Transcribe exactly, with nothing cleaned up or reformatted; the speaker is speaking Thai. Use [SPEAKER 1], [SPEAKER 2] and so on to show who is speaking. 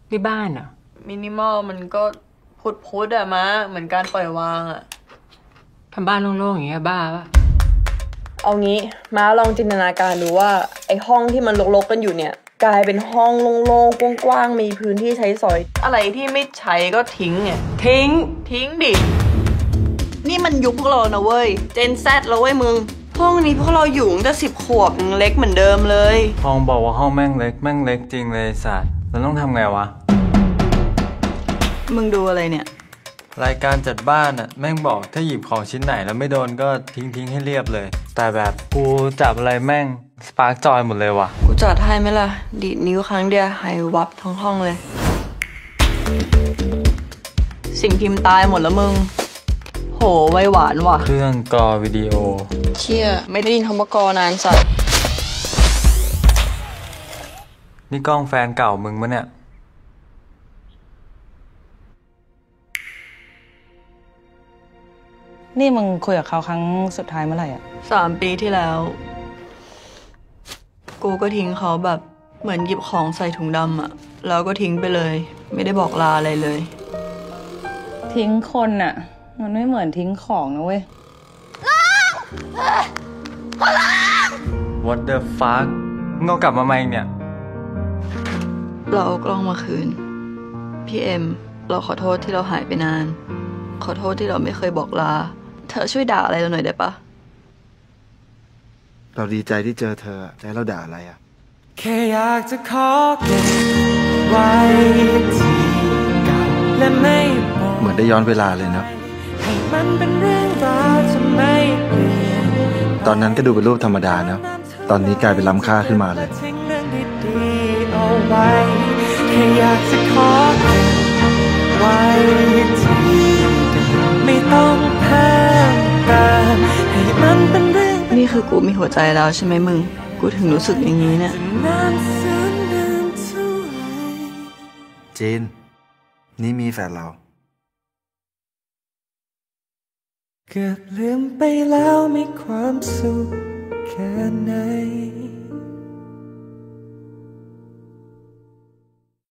[SPEAKER 1] ที่บ้านอ่ะ
[SPEAKER 2] มินิมอลมันก็พุดพุดอะมะเหมือนการปล่อยวางอะ
[SPEAKER 1] ทำบ้านโล่งๆอย่างเงี้ยบ้าปะ
[SPEAKER 2] เอางี้ม้าลองจินตนาการดูว่าไอห้องที่มันรกๆกันอยู่เนี่ยกลายเป็นห้องโล่งๆกว้างๆมีพื้นที่ใช้สอยอะไรที่ไม่ใช้ก็ทิ้งเนี่ย
[SPEAKER 1] ทิ้ง
[SPEAKER 2] ทิ้งดินี่มันยุคพวกเรานะเว้ยเจนแซดแล้วเว้ยมึงห้องนี้พวกเราอยู่ตั้งแต่สิบขวบยังเล็กเหมือนเดิมเลย
[SPEAKER 3] ห้องบอกว่าห้องแม่งเล็กแม่งเล็กจริงเลยสัตว์เราต้องทำไงวะ
[SPEAKER 2] มึงดูอะไรเนี่ย
[SPEAKER 3] รายการจัดบ้านอะแม่งบอกถ้าหยิบของชิ้นไหนแล้วไม่โดนก็ทิ้งทิ้งให้เรียบเลยแต่แบบกูจับอะไรแม่งสปาร์กจอยหมดเลยว่ะ
[SPEAKER 2] กูจัดให้ไหมล่ะดีดนิ้วครั้งเดียวหายวับทั้งห้องเลยสิ่งพิมพ์ตายหมดแล้วมึงโหไวหวานว่ะ
[SPEAKER 3] เครื่องกรอวิดีโอ
[SPEAKER 2] เชี่ยไม่ได้ยินคำว่ากอนานสัตว์
[SPEAKER 3] นี่กล้องแฟนเก่ามึงมะเนี่ย
[SPEAKER 4] นี่มึงคุยกับเขาครั้งสุดท้ายเมื่อไหร่อ่ะ
[SPEAKER 2] สามปีที่แล้วกูก็ทิ้งเขาแบบเหมือนหยิบของใส่ถุงดำอะแล้วก็ทิ้งไปเลยไม่ได้บอกลาอะไรเลย
[SPEAKER 4] ทิ้งคนอ่ะมันไม่เหมือนทิ้งของนะเว้ย
[SPEAKER 3] What the fuck มึงเอากลับมาไหมเนี่ย
[SPEAKER 2] เราเอากล้องมาคืนพี่เอ็มเราขอโทษที่เราหายไปนานขอโทษที่เราไม่เคยบอกลาเธอช่วยด่าอะไรเราหน่อยได้ปะ
[SPEAKER 5] เราดีใจที่เจอเธอแต่เราด่าอะไรอ่ะ
[SPEAKER 6] แค่อยากจะขอเก็บไว้ที่เก่าและไม่บอก
[SPEAKER 5] เหมือนได้ย้อนเวลาเลยเนาะ
[SPEAKER 6] ให้มันเป็นเรื่องราวจะไม่เปลี่ยน
[SPEAKER 5] ตอนนั้นก็ดูเป็นรูปธรรมดาเนาะตอนนี้กลายเป็นล้ำค่าขึ้นมาเลย
[SPEAKER 6] ทิ้งเรื่องดีๆเอาไว้แค่อยากจะขอเก็บไว้ที่ไม่ต้องเพิ่มเติมให้มันเป็นเรื่องนี่คือกูมีหัวใจแล้วใช่ไหมมึงกูถึงรู้สึกอย่างนี้เนี่ย
[SPEAKER 5] จีนนี่มีแฟนเรา
[SPEAKER 6] เกือบลืมไปแล้วมีความสุขแค่ไหน